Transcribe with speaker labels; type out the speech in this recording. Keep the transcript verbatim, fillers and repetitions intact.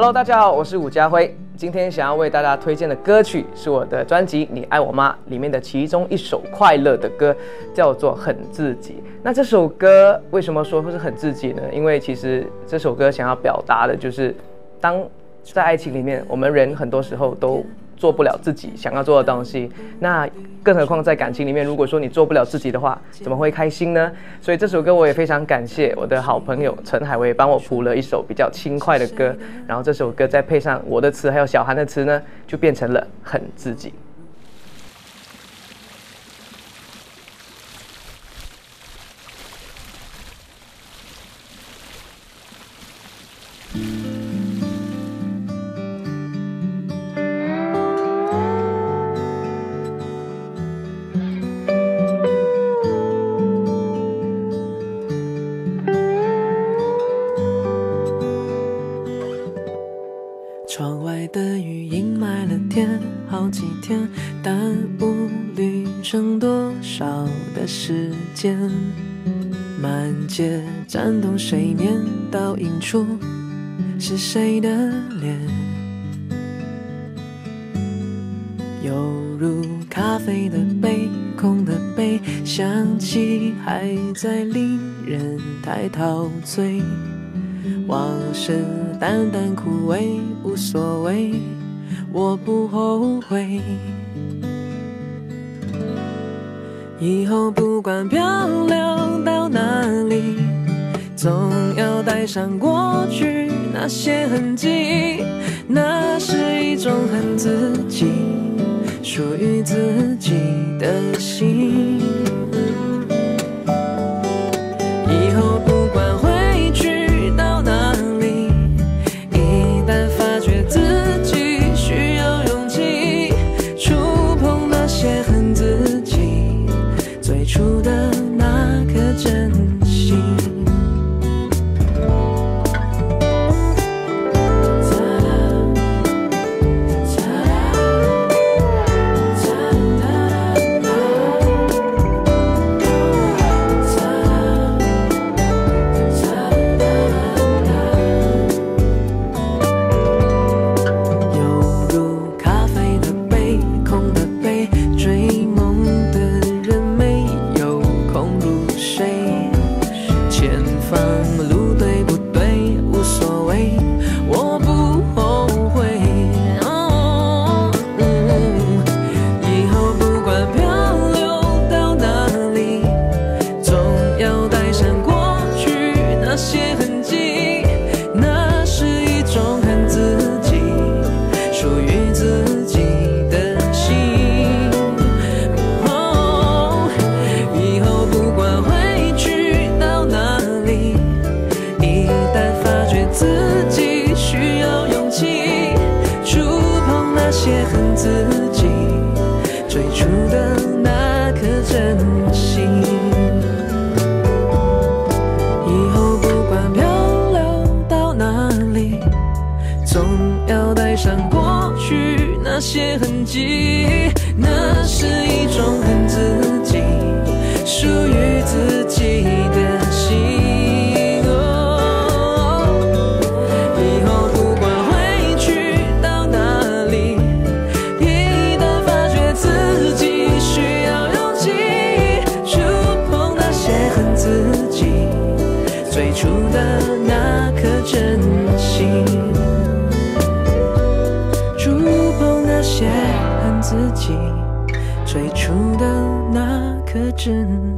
Speaker 1: Hello， 大家好，我是伍家辉。今天想要为大家推荐的歌曲是我的专辑《你爱我吗》里面的其中一首快乐的歌，叫做《很自己》。那这首歌为什么说会是很自己呢？因为其实这首歌想要表达的就是，当在爱情里面，我们人很多时候都做不了自己想要做的东西，那更何况在感情里面，如果说你做不了自己的话，怎么会开心呢？所以这首歌我也非常感谢我的好朋友陈海威帮我谱了一首比较轻快的歌，然后这首歌再配上我的词还有小韩的词呢，就变成了很自己。
Speaker 2: 窗外的雨阴霾了天，好几天，耽误旅程多少的时间？满街颤动水面，倒映出是谁的脸？犹如咖啡的杯，空的杯，香气还在令人太陶醉。往事淡淡枯萎，无所谓，我不后悔。以后不管漂流到哪里，总要带上过去那些痕迹，那是一种很自己，属于自己的心。以后不管回去到哪里，一旦发觉自己需要勇气，触碰那些很自己最初的那颗真心。很自己最初的那颗真心，以后不管漂流到哪里，总要带上过去那些痕迹，那是一种很自己，属于自己的心。最初的那颗真心，触碰那些很自己，最初的那颗真心。